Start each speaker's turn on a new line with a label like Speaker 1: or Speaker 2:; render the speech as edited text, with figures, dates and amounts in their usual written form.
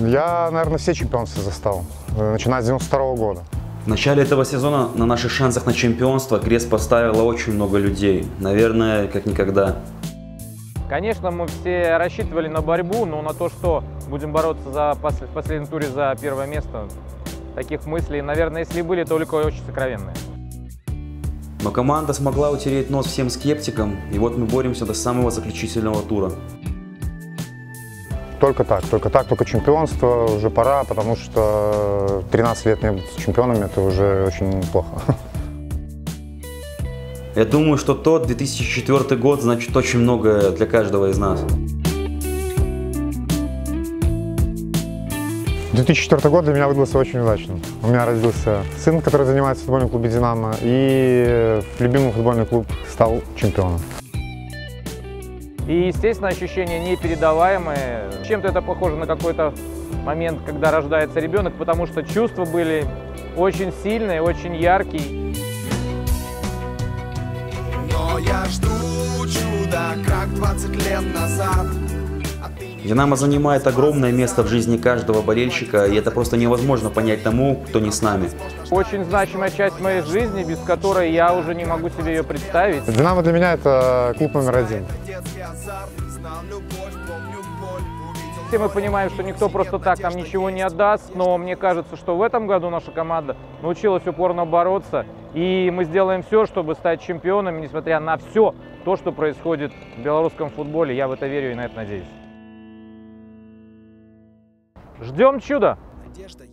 Speaker 1: Я, наверное, все чемпионства застал, начиная с 92-го года.
Speaker 2: В начале этого сезона на наших шансах на чемпионство крест поставило очень много людей. Наверное, как никогда.
Speaker 3: Конечно, мы все рассчитывали на борьбу, но на то, что будем бороться в последнем туре за первое место, таких мыслей, наверное, если и были, только очень сокровенные.
Speaker 2: Но команда смогла утереть нос всем скептикам, и вот мы боремся до самого заключительного тура.
Speaker 1: Только чемпионство, уже пора, потому что 13 лет не быть чемпионами, это уже очень плохо.
Speaker 2: Я думаю, что тот 2004 год значит очень многое для каждого из нас.
Speaker 1: 2004 год для меня выдался очень удачным. У меня родился сын, который занимается в футбольном клубе «Динамо», и любимый футбольный клуб стал чемпионом.
Speaker 3: И, естественно, ощущения непередаваемые. Чем-то это похоже на какой-то момент, когда рождается ребенок, потому что чувства были очень сильные, очень яркие.
Speaker 4: Но я жду чуда, как 20 лет назад.
Speaker 2: «Динамо» занимает огромное место в жизни каждого болельщика, и это просто невозможно понять тому, кто не с нами.
Speaker 3: Очень значимая часть моей жизни, без которой я уже не могу себе ее представить.
Speaker 1: «Динамо» для меня это клуб номер один.
Speaker 3: Все мы понимаем, что никто просто так нам ничего не отдаст, но мне кажется, что в этом году наша команда научилась упорно бороться, и мы сделаем все, чтобы стать чемпионами, несмотря на все то, что происходит в белорусском футболе. Я в это верю и на это надеюсь. Ждем чуда!